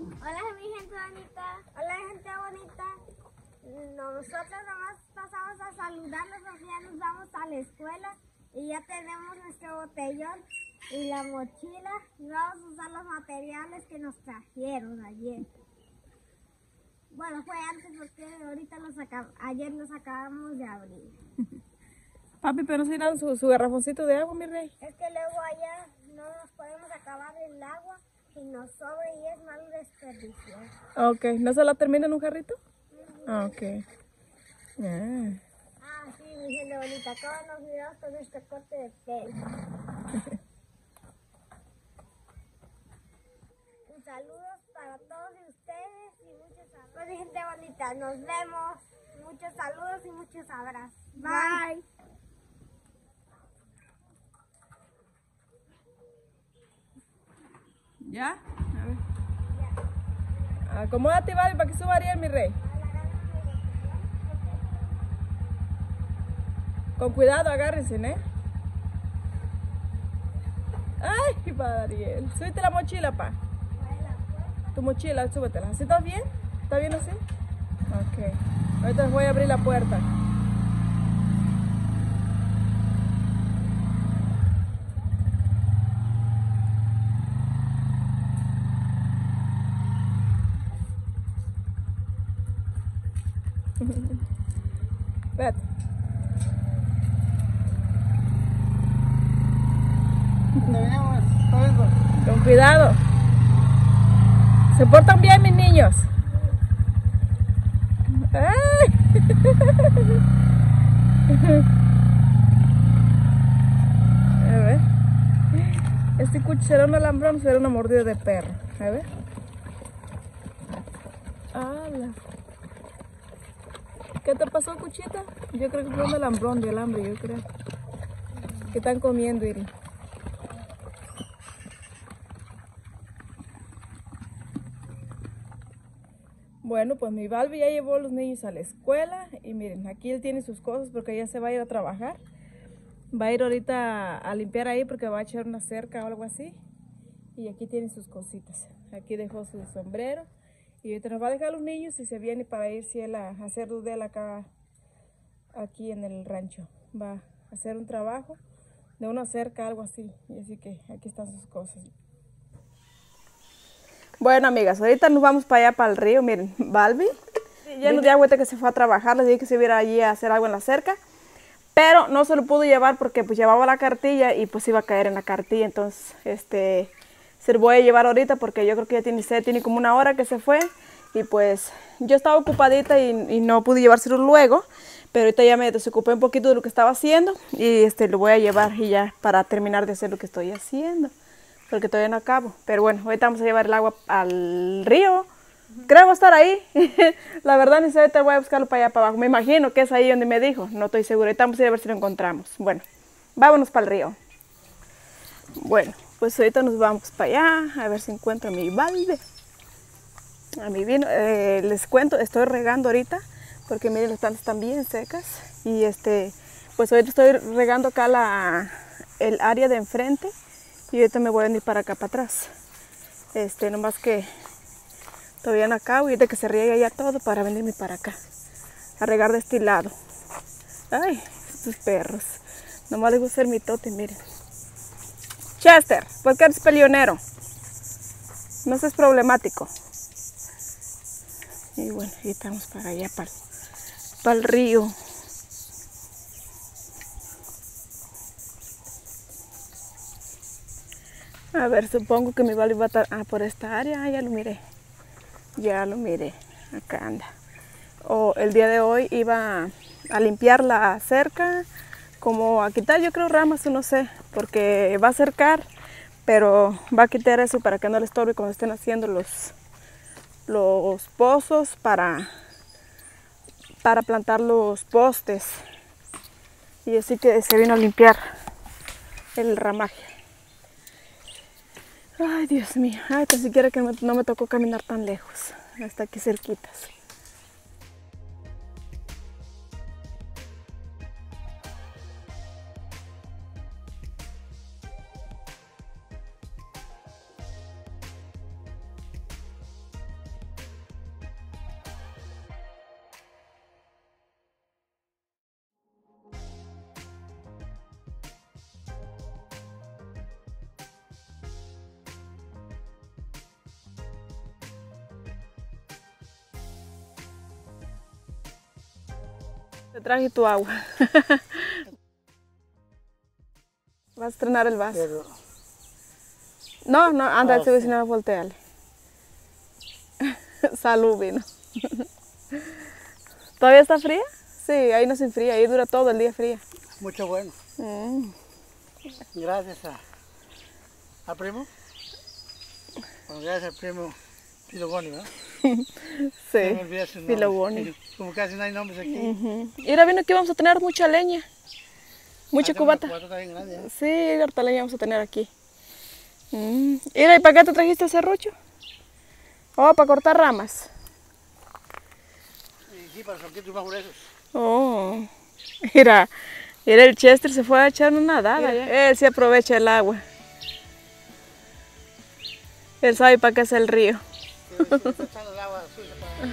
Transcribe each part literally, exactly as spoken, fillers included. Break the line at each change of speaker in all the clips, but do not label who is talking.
Hola mi gente bonita. Hola gente bonita. Nosotros nomás pasamos a saludarlos porque ya nos vamos a la escuela y ya tenemos nuestro botellón y la mochila y vamos a usar los materiales que nos trajeron ayer. Bueno, fue antes porque ahorita los acab ayer los acabamos de abrir.
Papi, pero se irán su, su garrafoncito de agua, mi rey.
Es que luego allá no nos podemos acabar el agua y nos sobra y es mal desperdicio.
Ok, ¿no se la termina en un jarrito? Mm-hmm. Ah, ok. Yeah.
Ah, sí, mi gente bonita, todos los videos con este corte de pelo. Un saludo para todos ustedes y muchos abrazos. Pues, mi gente bonita, nos vemos. Muchos saludos y muchos abrazos. Bye. Bye.
¿Ya? A ver. Ya. Acomódate, vale, para que suba Ariel, mi rey. Con cuidado, agárrense, ¿eh? Ay, para Ariel. Súbete la mochila, pa. Tu mochila, súbetela. ¿Así estás bien? ¿Está bien así? Ok. Ahorita les voy a abrir la puerta. Vete. Con cuidado. ¿Se portan bien, mis niños? ¡Ay! A ver. Este cucho será un alambrón o será una mordida de perro. A ver. ¡Hala! ¿Qué te pasó, cuchita? Yo creo que fue un alambrón de alambre, yo creo. ¿Qué están comiendo, Iri? Bueno, pues mi Balbi ya llevó a los niños a la escuela y miren, aquí él tiene sus cosas porque ya se va a ir a trabajar. Va a ir ahorita a limpiar ahí porque va a echar una cerca o algo así. Y aquí tiene sus cositas. Aquí dejó su sombrero y ahorita nos va a dejar a los niños y se viene para irse él a hacer dudel acá, aquí en el rancho. Va a hacer un trabajo de una cerca, algo así. Y así que aquí están sus cosas. Bueno, amigas, ahorita nos vamos para allá, para el río. Miren, Balbi, lleno de agüita que se fue a trabajar. Les dije que se viera allí a hacer algo en la cerca. Pero no se lo pudo llevar porque pues llevaba la cartilla y pues iba a caer en la cartilla. Entonces, este, se lo voy a llevar ahorita porque yo creo que ya tiene sed. Tiene como una hora que se fue. Y pues yo estaba ocupadita y, y no pude llevárselo luego. Pero ahorita ya me desocupé un poquito de lo que estaba haciendo. Y este, lo voy a llevar y ya para terminar de hacer lo que estoy haciendo. Porque todavía no acabo. Pero bueno, ahorita vamos a llevar el agua al río. Creo que va a estar ahí. La verdad ni sé, ahorita voy a buscarlo para allá para abajo. Me imagino que es ahí donde me dijo. No estoy segura. Ahorita vamos a ir a ver si lo encontramos. Bueno, vámonos para el río. Bueno, pues ahorita nos vamos para allá. A ver si encuentro a mi balde. A mi vino. Eh, les cuento, estoy regando ahorita. Porque miren, las plantas están bien secas. Y este, pues ahorita estoy regando acá la, el área de enfrente. Y ahorita me voy a venir para acá, para atrás. Este, nomás que todavía no acabo y de que se riegue ya todo para venirme para acá. A regar de este lado. Ay, estos perros. Nomás les gusta hacer mi tote, miren. Chester, ¿por qué eres peleonero? No seas problemático. Y bueno, ahí estamos para allá, para, para el río. A ver, supongo que mi Balbi va a estar ah, por esta área. Ah, ya lo miré. Ya lo miré. Acá anda. O el día de hoy iba a limpiar la cerca, como a quitar, yo creo, ramas o no sé, porque va a cercar, pero va a quitar eso para que no le estorbe cuando estén haciendo los, los pozos para, para plantar los postes. Y así que se vino a limpiar el ramaje. Ay, Dios mío, ay, tan siquiera que no me, no me tocó caminar tan lejos, hasta aquí cerquitas. Te traje tu agua. Vas a estrenar el vaso.
Pero,
No, no, anda,
Ah,
ese
sí.
vecino, volteale. Salud, vino. ¿Todavía está fría? Sí, ahí no se enfría, ahí dura todo el día fría.
mucho bueno.
Mm.
Gracias a, a primo. Bueno, gracias al primo Filogoni, ¿no? No me
Sí,
olvidé su nombre.
Filogoni.
Como casi no hay nombres aquí.
Ujú. Mira, vino que vamos a tener mucha leña. Mucha
Hacemos una
cubata.
cubata también grande, ¿eh?
Sí, harta leña vamos a tener aquí. Mm. Mira, ¿y para qué te trajiste el serrucho? Oh, para cortar ramas.
Y sí, para romper tus más gruesos.
Oh, mira, mira, el Chester se fue a echar una nadada ya. Él se aprovecha el agua. Él sabe para qué es el río.
Sí, sí, está echando el agua sucia para...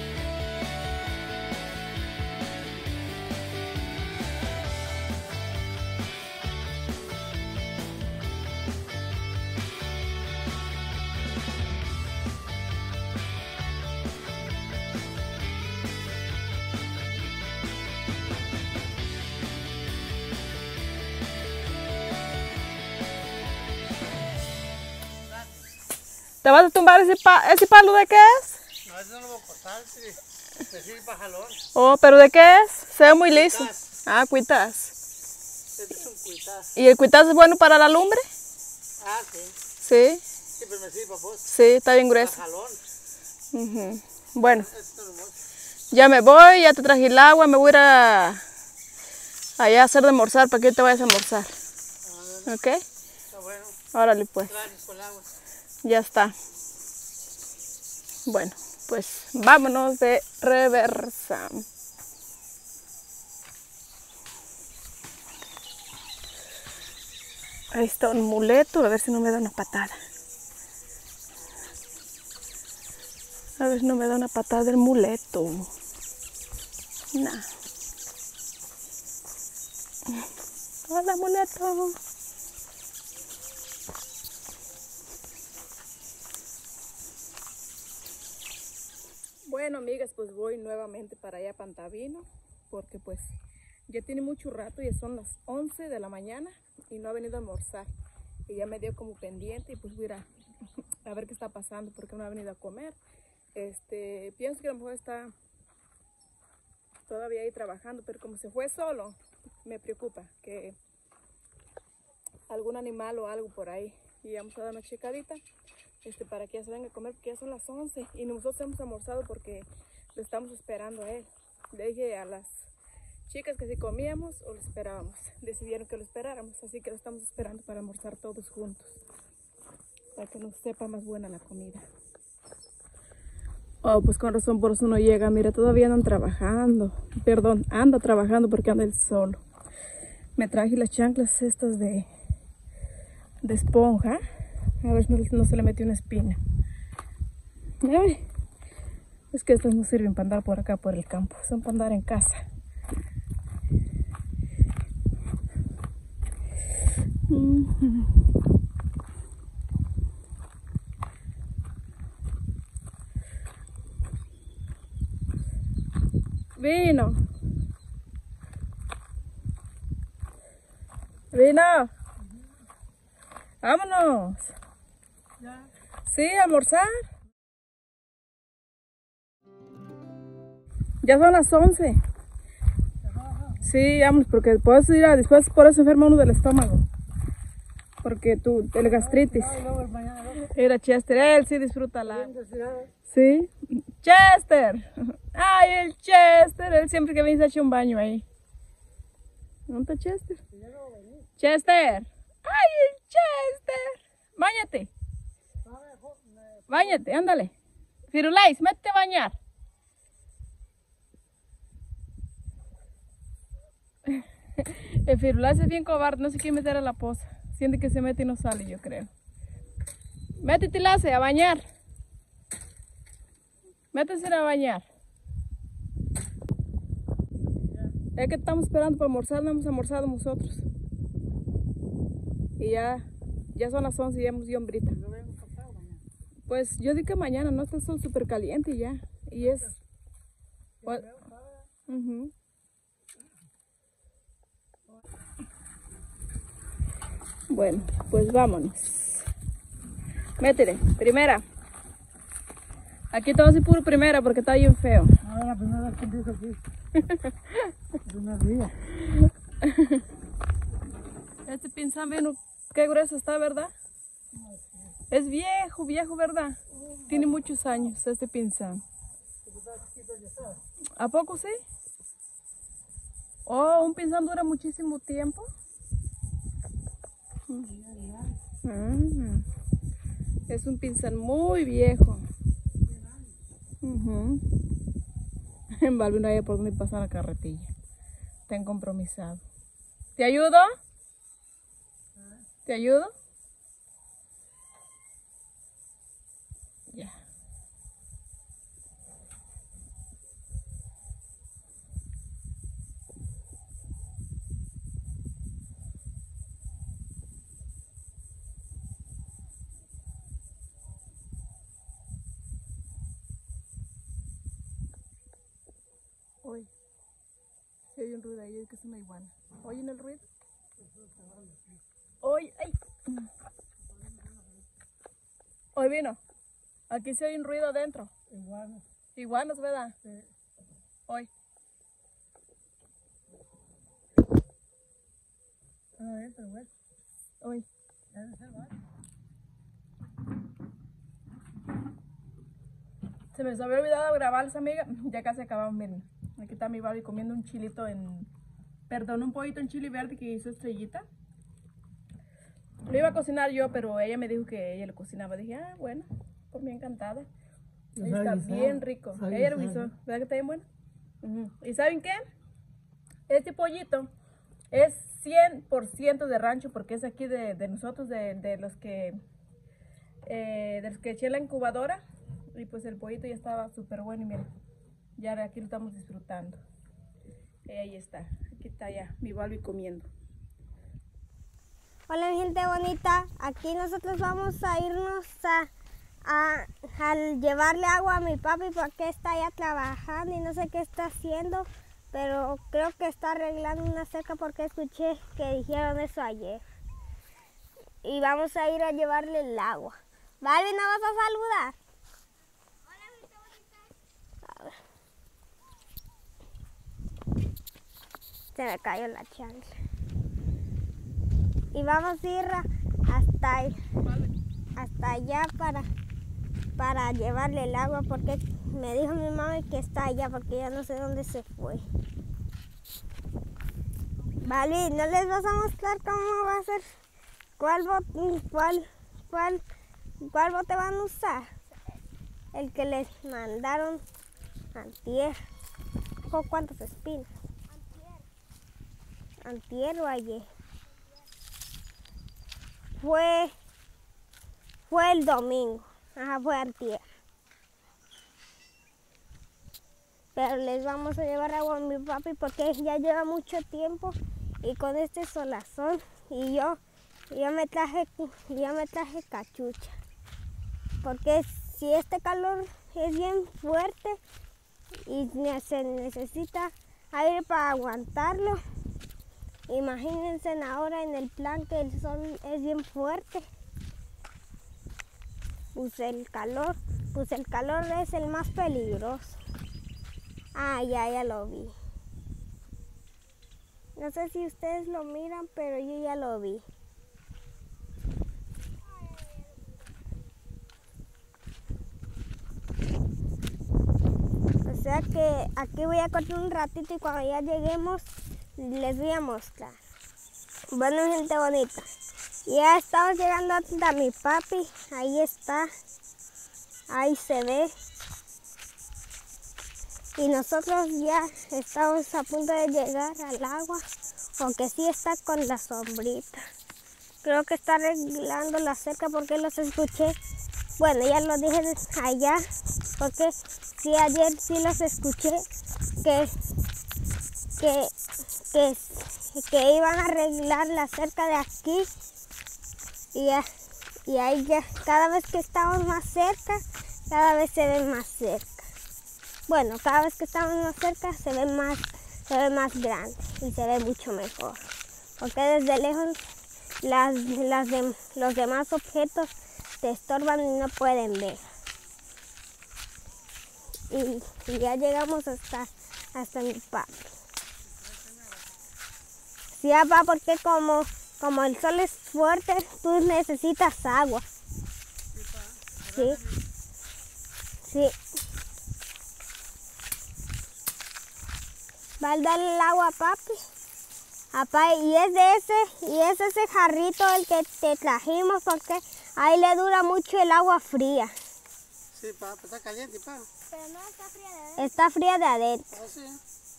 ¿Te vas a tumbar ese, pa ese palo de qué es?
No, eso no lo voy a cortar, sí. Me sirve para jalón.
Oh, ¿pero de qué es? Se ve muy liso.
Cuitas.
Ah, cuitas.
Este es un cuitaz.
¿Y el cuitas es bueno para la lumbre?
Ah, sí.
Sí,
Sí, pero me sirve para vos.
sí, está bien
Para
grueso.
jalón.
Ujú. Bueno,
Esto es hermoso.
ya me voy, ya te traje el agua, me voy a ir a allá a hacer de almorzar para que hoy te vayas a almorzar. ¿Ok?
Está bueno.
Órale pues,
Gracias por el agua.
ya está. Bueno, pues vámonos de reversa. Ahí está un muleto, a ver si no me da una patada. A ver si no me da una patada el muleto. Nah. Hola, muleto. Bueno, amigas, pues voy nuevamente para allá a Pantavino, porque pues ya tiene mucho rato, ya son las once de la mañana y no ha venido a almorzar. Y ya me dio como pendiente y pues voy a ir a, a ver qué está pasando, porque no ha venido a comer. Este, pienso que a lo mejor está todavía ahí trabajando, pero como se fue solo, me preocupa que algún animal o algo por ahí. Y vamos a dar una checadita este, para que ya se venga a comer, porque ya son las once y nosotros hemos almorzado porque lo estamos esperando a él. Le dije a las chicas que si comíamos o lo esperábamos. Decidieron que lo esperáramos, así que lo estamos esperando para almorzar todos juntos, para que nos sepa más buena la comida. Oh, pues con razón por eso no llega. Mira, todavía andan trabajando. Perdón, anda trabajando porque anda él solo. Me traje las chanclas estas de, de esponja. A ver si no, no se le metió una espina. Ay, es que estas no sirven para andar por acá por el campo. Son para andar en casa. Mm-hmm. Vino. Vino. Vámonos.
¿Ya?
Sí, a almorzar. Ya son las once. Sí, vámonos, porque puedes ir a, después por eso enferma uno del estómago. Porque tú, el gastritis. Era Chester, él sí disfruta la... Sí. Chester. Ay, el Chester. Él siempre que viene se echa un baño ahí. ¿Dónde está Chester? Chester. Ay, el Chester. Báñate. Báñate, ándale. Firulais, métete a bañar. El Firulais es bien cobarde, no se quiere meter a la poza. Siente que se mete y no sale, yo creo. Métete, Lace, a bañar. Métese a bañar. Es que estamos esperando para almorzar, no hemos almorzado nosotros. Y ya, ya son las once y ya hemos ido hombrita. Pues yo digo que mañana, no está el sol súper caliente y ya. Y es... Pues, uh-huh. Bueno, pues vámonos. Métele, primera. Aquí todo así puro primera porque está bien feo.
Ah, la primera vez que empiezo aquí. Primer día.
Este pinzán, ven qué grueso está, ¿verdad? Es viejo, viejo, ¿verdad? Tiene muchos años este pinzán. ¿A poco sí? Oh, un pinzán dura muchísimo tiempo. Mm. Es un pinzán muy viejo. Uh-huh. En Balbi no hay por dónde pasar la carretilla. Ten compromisado. ¿Te ayudo? ¿Te ayudo? Ya. Oye, si hay un ruido ahí, es que es una iguana. ¿Oyen el ruido? Oye, ay. Hoy vino. Aquí se oye un ruido adentro.
Iguanas.
Iguanas, ¿verdad?
Sí.
Hoy.
Están adentro, güey.
Hoy.
Debe ser varios.
Se me había olvidado grabarles, amiga. Ya casi acabamos, miren. Aquí está mi Balbi comiendo un chilito en... Perdón, un pollito en chile verde que hizo Estrellita. Lo iba a cocinar yo, pero ella me dijo que ella lo cocinaba. Dije, ah, bueno, por mí encantada.
Lo
Ahí
sabe
está
guisar,
bien rico.
sabe
Ella lo
guisar,
guisó.
¿no?
¿Verdad que está bien bueno? Uh-huh. ¿Y saben qué? Este pollito es cien por ciento de rancho porque es aquí de, de nosotros, de, de los que eh, de los que eché la incubadora. Y pues el pollito ya estaba súper bueno y miren, ya aquí lo estamos disfrutando. Y ahí está, aquí está ya mi Balbi comiendo.
Hola mi gente bonita, aquí nosotros vamos a irnos a, a, a llevarle agua a mi papi porque está allá trabajando y no sé qué está haciendo, pero creo que está arreglando una cerca porque escuché que dijeron eso ayer. Y vamos a ir a llevarle el agua. Balbi, ¿no vas a saludar? Hola mi gente bonita. A ver. Se me cayó la chancla. Y vamos a ir hasta, hasta allá para, para llevarle el agua porque me dijo mi mamá que está allá porque ya no sé dónde se fue. Vale, ¿no les vas a mostrar cómo va a ser? ¿Cuál bote, cuál, cuál, cuál bote van a usar? El que les mandaron antier. ¿Con cuántas espinas? Antier. Antier o ayer. Fue, fue el domingo, ajá, fue antier. Pero les vamos a llevar agua a mi papi porque ya lleva mucho tiempo y con este solazón y yo, yo me traje, yo me traje cachucha. Porque si este calor es bien fuerte y se necesita aire para aguantarlo, imagínense ahora en el plan que el sol es bien fuerte. Pues el calor, pues el calor es el más peligroso. Ah, ya, ya lo vi. No sé si ustedes lo miran, pero yo ya lo vi. O sea que aquí voy a cortar un ratito y cuando ya lleguemos les voy a mostrar. Bueno, gente bonita, ya estamos llegando hasta mi papi. Ahí está, ahí se ve. Y nosotros ya estamos a punto de llegar al agua, aunque sí está con la sombrita. Creo que está arreglando la cerca porque los escuché. Bueno, ya lo dije allá, porque sí, ayer sí los escuché que, que, que, que iban a arreglar la cerca de aquí. Y, ya, y ahí ya, cada vez que estamos más cerca, cada vez se ve más cerca. Bueno, cada vez que estamos más cerca se ve más, se ve más grande y se ve mucho mejor. Porque desde lejos las, las de, los demás objetos te estorban y no pueden ver. Y, y ya llegamos hasta, hasta mi papi. Sí, papá, porque como, como el sol es fuerte, tú necesitas agua. Sí. Sí. Va a darle el agua a papi. Papá, y es de ese, y es ese jarrito el que te trajimos porque ahí le dura mucho el agua fría.
Sí, pa, está caliente, pa.
Pero no está fría de adentro. Está fría de adentro.
Ah, sí.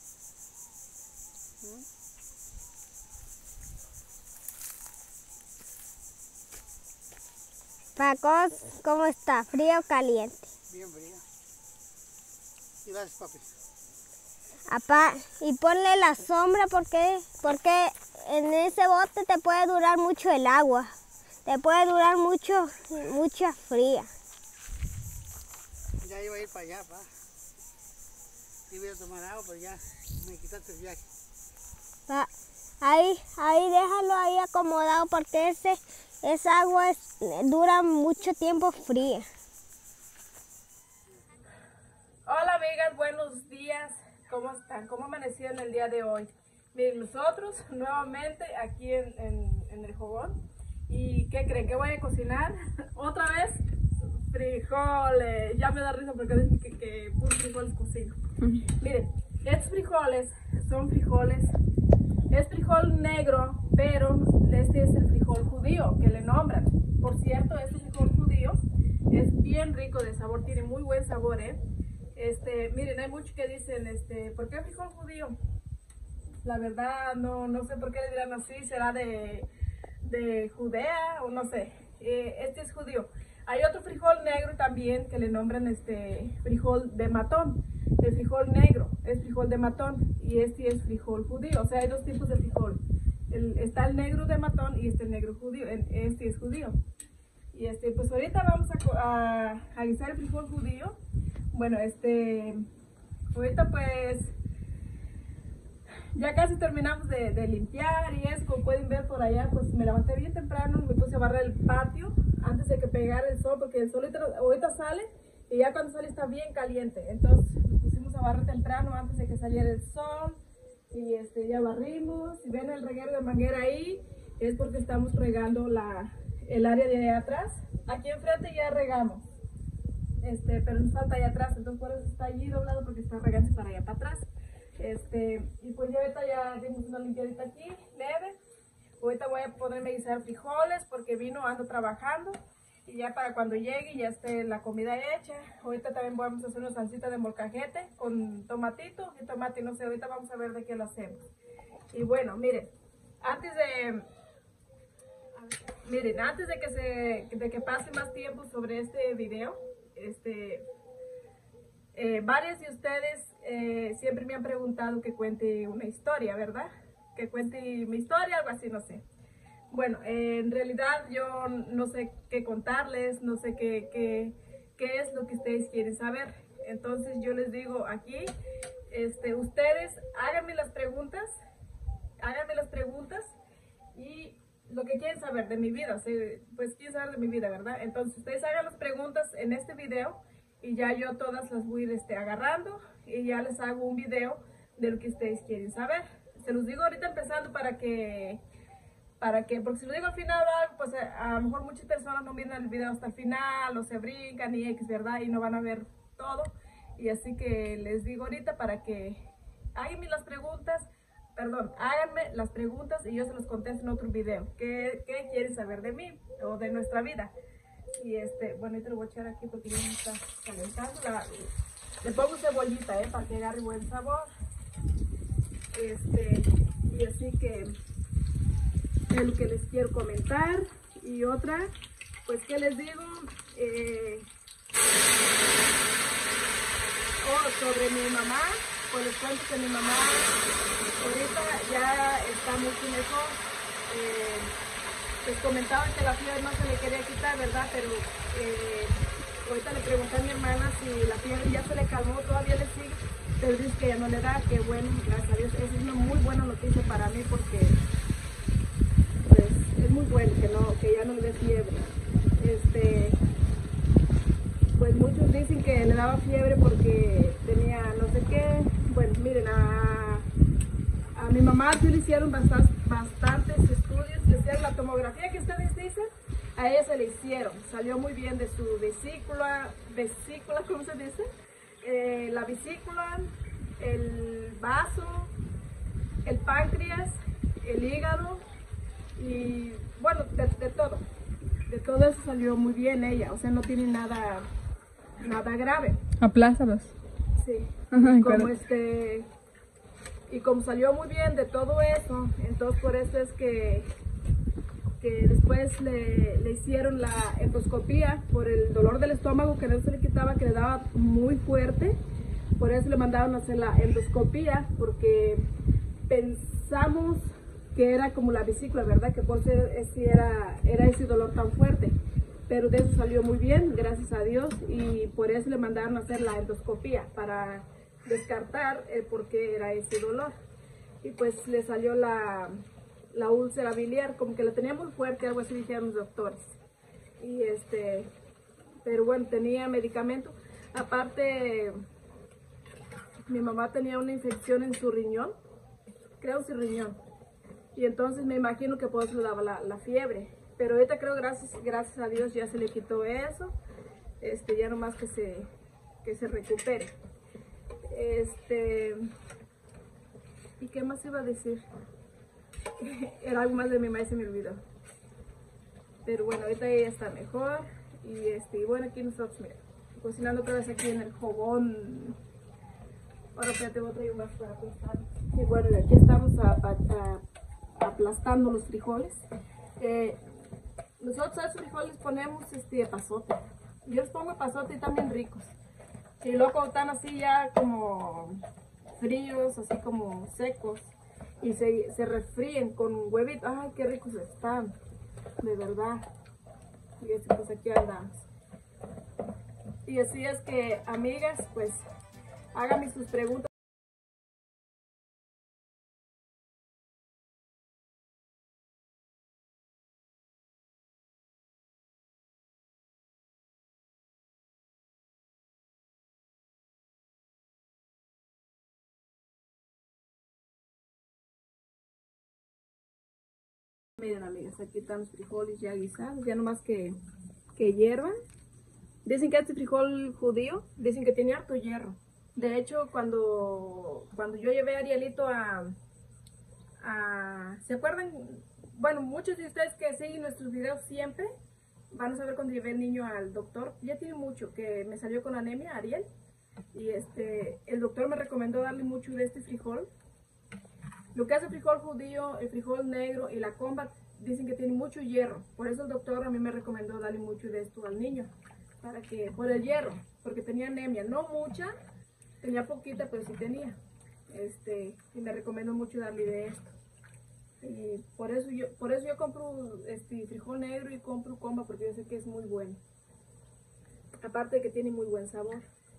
Paco, ¿cómo está? ¿Frío o caliente?
Bien fría. Gracias, papi.
Papá, y ponle la sombra porque, porque en ese bote te puede durar mucho el agua. Te puede durar mucho, mucha fría.
Ya iba a ir para allá, pa. Iba a tomar agua, pero ya me quitaste el viaje.
Pa, ahí, ahí déjalo ahí acomodado porque ese, esa agua es, dura mucho tiempo fría.
Hola amigas, buenos días. ¿Cómo están? ¿Cómo amanecieron el día de hoy? Miren, nosotros nuevamente aquí en, en, en el fogón. ¿Y qué creen? ¿Qué voy a cocinar? ¿Otra vez? Frijoles. Ya me da risa porque dicen que, que puros frijoles cocino. Miren, estos frijoles son frijoles, es frijol negro, pero este es el frijol judío que le nombran. Por cierto, este frijol judío es bien rico de sabor, tiene muy buen sabor, ¿eh? Este, miren, hay muchos que dicen, este, ¿por qué frijol judío? La verdad, no, no sé por qué le dirán así, será de, de Judea o no sé. Eh, este es judío. Hay otro frijol negro también que le nombran este frijol de matón. El frijol negro es frijol de matón y este es frijol judío. O sea, hay dos tipos de frijol. El, está el negro de matón y este el negro judío. Este es judío. Y este, pues ahorita vamos a, a, a guisar el frijol judío. Bueno, este, ahorita pues ya casi terminamos de, de limpiar y eso, como pueden ver por allá, pues me levanté bien temprano, me puse a barrer el patio antes de que pegara el sol, porque el sol ahorita, ahorita sale y ya cuando sale está bien caliente. Entonces nos pusimos a barrer temprano antes de que saliera el sol y este, ya barrimos. Si ven el reguero de manguera ahí, es porque estamos regando la, el área de allá atrás. Aquí enfrente ya regamos. Este, pero nos falta allá atrás, entonces por eso está allí doblado porque está regando para allá para atrás. Este, y pues ya ahorita ya dimos una limpiadita aquí, leve. Ahorita voy a ponerme a guisar frijoles porque vino, ando trabajando. Y ya para cuando llegue ya esté la comida hecha. Ahorita también vamos a hacer una salsita de molcajete con tomatito y tomate, no sé, ahorita vamos a ver de qué lo hacemos. Y bueno, miren, antes de... Miren, antes de que, se, de que pase más tiempo sobre este video, Este, eh, varios de ustedes eh, siempre me han preguntado que cuente una historia, ¿verdad? Que cuente mi historia, algo así, no sé. Bueno, eh, en realidad yo no sé qué contarles, no sé qué, qué, qué es lo que ustedes quieren saber. Entonces yo les digo aquí, este, ustedes háganme las preguntas, háganme las preguntas y lo que quieren saber de mi vida, o sea, pues quieren saber de mi vida, ¿verdad? Entonces ustedes hagan las preguntas en este video y ya yo todas las voy a ir este, agarrando y ya les hago un video de lo que ustedes quieren saber. Se los digo ahorita empezando para que, para que, porque si lo digo al final, pues a, a lo mejor muchas personas no miran el video hasta el final o se brincan y X, ¿verdad? Y no van a ver todo. Y así que les digo ahorita para que háganme las preguntas. Perdón, háganme las preguntas y yo se los contesto en otro video. ¿Qué, qué quieren saber de mí o de nuestra vida? Y este, bueno, ahorita lo voy a echar aquí porque ya me está calentando. La, le pongo cebollita, ¿eh? Para que agarre buen sabor. Este, y así que es lo que les quiero comentar. Y otra, pues, ¿qué les digo? Eh, oh, sobre mi mamá. Pues les cuento que mi mamá ahorita ya está mucho mejor. Eh, les comentaba que la fiebre no se le quería quitar, ¿verdad? Pero eh, ahorita le pregunté a mi hermana si la fiebre ya se le calmó, todavía le sigue, pero dice que ya no le da, que bueno, gracias a Dios. Eso es una muy buena noticia para mí porque pues, es muy bueno, que no, que ya no le dé fiebre. Este, pues muchos dicen que le daba fiebre porque tenía no sé qué. Bueno, miren, a, a mi mamá sí le hicieron bastas, bastantes estudios, le hicieron la tomografía que ustedes dicen, a ella se le hicieron, salió muy bien de su vesícula, vesícula, ¿cómo se dice? Eh, la vesícula, el vaso, el páncreas, el hígado y bueno, de, de todo. De todo eso salió muy bien ella, o sea, no tiene nada, nada grave.
Aplástalos.
Sí.
Ajá,
Y como
claro.
este, y como salió muy bien de todo eso, entonces por eso es que, que después le, le hicieron la endoscopía por el dolor del estómago que no se le quitaba, que le daba muy fuerte. Por eso le mandaron a hacer la endoscopía, porque pensamos que era como la vesícula, ¿verdad? Que por ser ese era, era ese dolor tan fuerte. Pero de eso salió muy bien, gracias a Dios, y por eso le mandaron a hacer la endoscopía, para descartar el por qué era ese dolor. Y pues le salió la, la úlcera biliar, como que la tenía muy fuerte, algo así dijeron los doctores. Y este, pero bueno, tenía medicamento. Aparte, mi mamá tenía una infección en su riñón, creo su riñón. Y entonces me imagino que por eso le daba la, la fiebre. Pero ahorita creo, gracias, gracias a Dios, ya se le quitó eso. Este, ya nomás que se, que se recupere. Este, ¿y qué más iba a decir? Era algo más de mi mamá y se me olvidó. Pero bueno, ahorita ella está mejor. Y este, y bueno, aquí nosotros, mira, cocinando otra vez aquí en el fogón. Ahora espérate, voy a traer un vaso para aplastar. Y bueno, y aquí estamos a, a, a, aplastando los frijoles. Eh, nosotros a esos frijoles ponemos este epazote. Yo les pongo epazote y están bien ricos. Y luego están así ya como fríos, así como secos. Y se, se refríen con huevitos. Ay, qué ricos están. De verdad. Y así pues aquí andamos. Y así es que, amigas, pues háganme sus preguntas. Miren, amigas, aquí están los frijoles ya guisados, ya nomás que, que hiervan. Dicen que este frijol judío, dicen que tiene harto hierro. De hecho, cuando, cuando yo llevé a Arielito a, a... ¿Se acuerdan? Bueno, muchos de ustedes que siguen nuestros videos siempre van a saber cuando llevé el niño al doctor. Ya tiene mucho que me salió con anemia, Ariel. Y este, el doctor me recomendó darle mucho de este frijol. Lo que hace el frijol judío, el frijol negro y la comba, dicen que tiene mucho hierro. Por eso el doctor a mí me recomendó darle mucho de esto al niño. Para que, por el hierro, porque tenía anemia. No mucha, tenía poquita, pero sí tenía. Este, y me recomendó mucho darle de esto. Y por eso yo, por eso yo compro este frijol negro y compro comba, porque yo sé que es muy bueno. Aparte de que tiene muy buen sabor.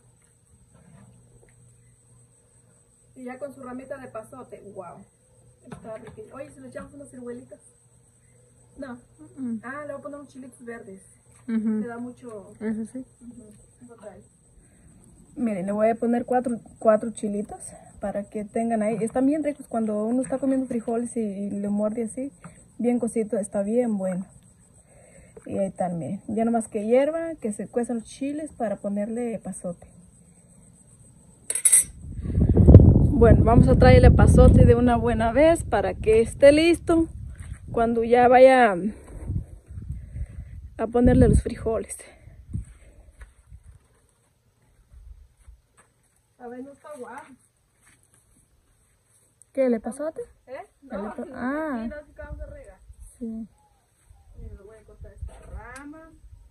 Y ya con su ramita de pasote, wow. Está riquísimo. Oye, si le echamos unas ciruelitas. No.
Mm.
Ah, le voy a poner unos chilitos verdes.
Ujú.
Le da mucho.
Eso sí.
Ujú, eso trae. Miren, le voy a poner cuatro, cuatro chilitos para que tengan ahí. Están bien ricos cuando uno está comiendo frijoles y, y le muerde así. Bien cosito, está bien bueno. Y ahí también. Ya nomás que hierva, que se cuezan los chiles para ponerle pasote. Bueno, vamos a traerle pasote de una buena vez para que esté listo cuando ya vaya a ponerle los frijoles. A ver, no está guau.
¿Qué le pasote?
¿Eh?
¿Qué
No,
le pa-
no,
ah.
aquí no se acabamos de regar.
Sí.
Mira, le voy a cortar esta rama.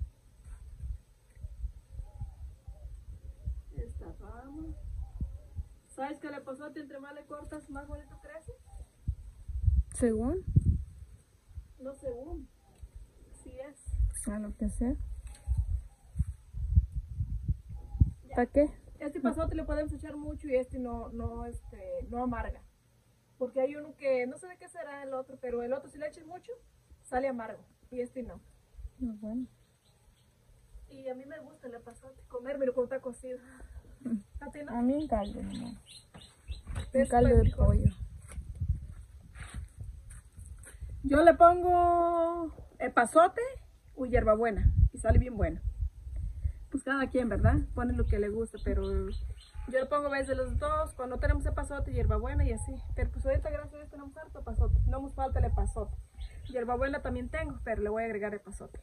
Esta rama. ¿Sabes que el epazote entre más le cortas, más bonito crece?
¿Según?
No según. Sí es.
A lo que sea. ¿Para qué?
Este pasote le podemos echar mucho y este no, no, este, no amarga. Porque hay uno que, no sé de qué será el otro, pero el otro si le echas mucho, Sale amargo. Y este no.
Muy bueno.
Y a mí me gusta el epazote. Comérmelo cuando está cocido. ¿A ti no?
A mí en caldo, no. Un
Es
caldo de
frijol.
pollo.
Yo le pongo epazote o hierbabuena y sale bien bueno. Pues cada quien, ¿verdad? Pone lo que le gusta, pero yo le pongo a veces los dos, cuando tenemos epazote, hierbabuena y así. Pero pues ahorita gracias a Dios tenemos harto epazote, no nos falta el epazote. Hierbabuena también tengo, pero le voy a agregar epazote.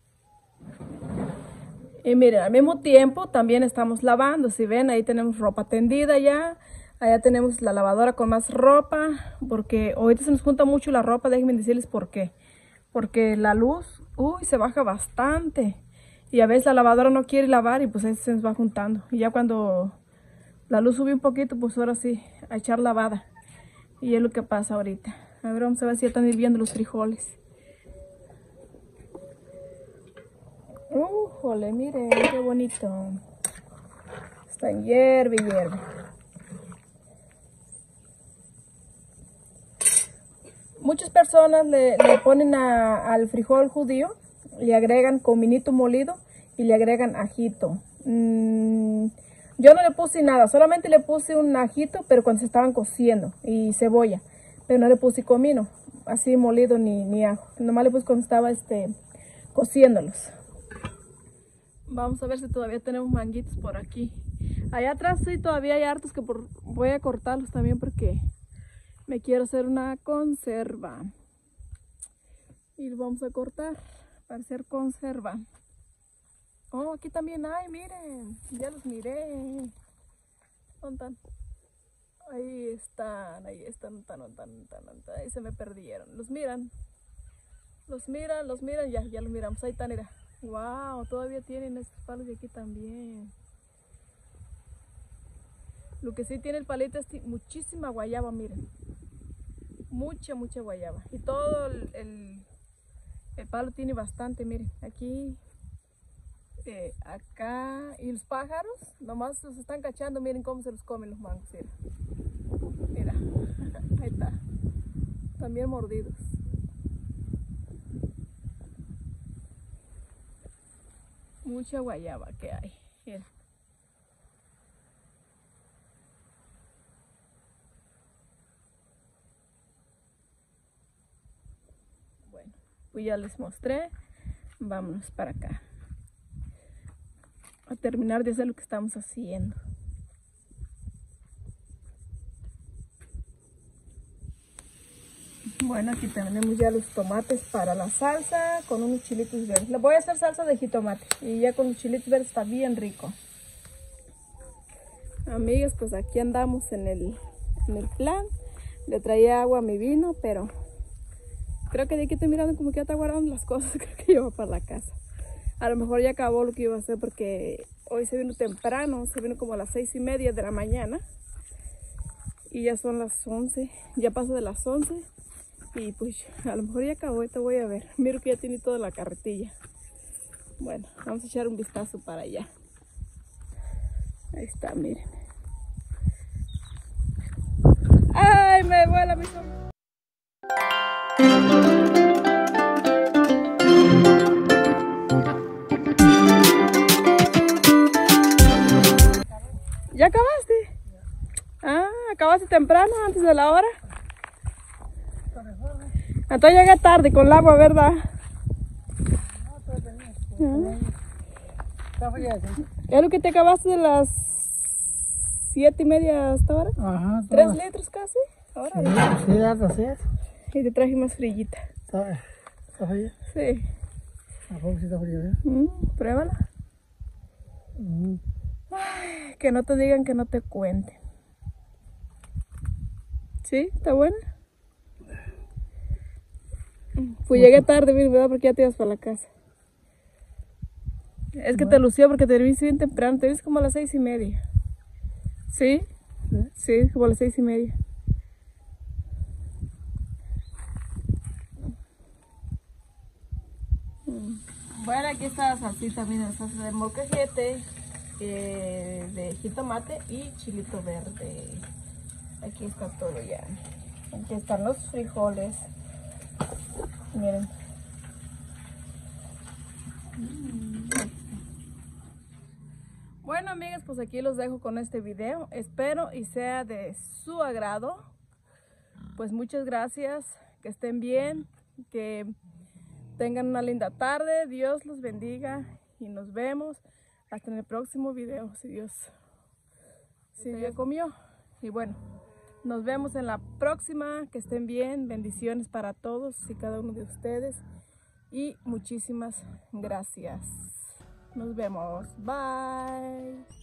Y miren, al mismo tiempo también estamos lavando, si ven, ahí tenemos ropa tendida ya. Allá tenemos la lavadora con más ropa, porque ahorita se nos junta mucho la ropa, déjenme decirles por qué. Porque la luz, uy, se baja bastante. Y a veces la lavadora no quiere lavar y pues ahí se nos va juntando. Y ya cuando la luz sube un poquito, pues ahora sí, a echar lavada. Y es lo que pasa ahorita. A ver, vamos a ver si ya están hirviendo los frijoles. Uh, jole, miren, qué bonito. Están hierve y hierve. Muchas personas le, le ponen a- al frijol judío, le agregan cominito molido y le agregan ajito. Mm, yo no le puse nada, solamente le puse un ajito, pero cuando se estaban cociendo, y cebolla, pero no le puse comino, así molido ni, ni ajo. Nomás le puse cuando estaba este, cociéndolos. Vamos a ver si todavía tenemos manguitos por aquí. Allá atrás sí todavía hay hartos que por, voy a cortarlos también porque me quiero hacer una conserva. Y los vamos a cortar para hacer conserva. Oh, aquí también hay, miren. Ya los miré. ¿Dónde están? Ahí están, ahí están, tan, tan, tan, tan, tan. Ahí se me perdieron. Los miran. Los miran, los miran, ya, ya los miramos. Ahí están, mira. Wow, todavía tienen estos palos de aquí también. Lo que sí tiene el palito es muchísima guayaba, miren. Mucha, mucha guayaba. Y todo el, el, el palo tiene bastante, miren. Aquí, eh, acá. Y los pájaros, nomás los están cachando. Miren cómo se los comen los mangos. Mira, mira. Ahí está. También mordidos. Mucha guayaba que hay. Miren. Bueno, pues ya les mostré. Vámonos para acá. A terminar de hacer lo que estamos haciendo. Bueno, aquí tenemos ya los tomates para la salsa con unos chilitos verdes. Le voy a hacer salsa de jitomate y ya con los chilitos verdes está bien rico. Amigas, pues aquí andamos en el, en el plan. Le traía agua a mi vino, pero creo que de aquí estoy mirando como que ya está guardando las cosas. Creo que lleva para la casa. A lo mejor ya acabó lo que iba a hacer porque hoy se vino temprano. Se vino como a las seis y media de la mañana. Y ya son las once. Ya paso de las once. Y pues a lo mejor ya acabó. Ahorita voy a ver. Miro que ya tiene toda la carretilla. Bueno, vamos a echar un vistazo para allá. Ahí está, miren. ¡Ay, me vuela mi sombra! ¿Ya acabaste? Ah, acabaste temprano, antes de la hora. Entonces llegué tarde con el agua, ¿verdad? ¿Es lo que te acabaste de las siete y media hasta ahora?
Ajá.
¿Tres litros casi? Ahora.
Sí, sí, harto, sí.
Y te traje más frillita.
¿Está, está fría?
Sí.
¿A poco sí está fría? ¿Eh?
Mm, pruébala.
Mm.
Ay, que no te digan que no te cuenten. ¿Sí? ¿Está buena? Pues llegué tarde, ¿verdad? Porque ya te ibas para la casa. Es que te lució porque te viste bien temprano. Te viste como a las seis y media. ¿Sí? Sí, como a las seis y media. Bueno, aquí está la salsita, miren, salsa de molcajete, eh, de jitomate y chilito verde. Aquí está todo ya. Aquí están los frijoles. Miren, bueno, amigas, pues aquí los dejo con este video. Espero y sea de su agrado. Pues muchas gracias, que estén bien, que tengan una linda tarde, Dios los bendiga y nos vemos hasta en el próximo video, si Dios, si Dios comió. Y bueno, nos vemos en la próxima, que estén bien, bendiciones para todos y cada uno de ustedes y muchísimas gracias. Nos vemos, bye.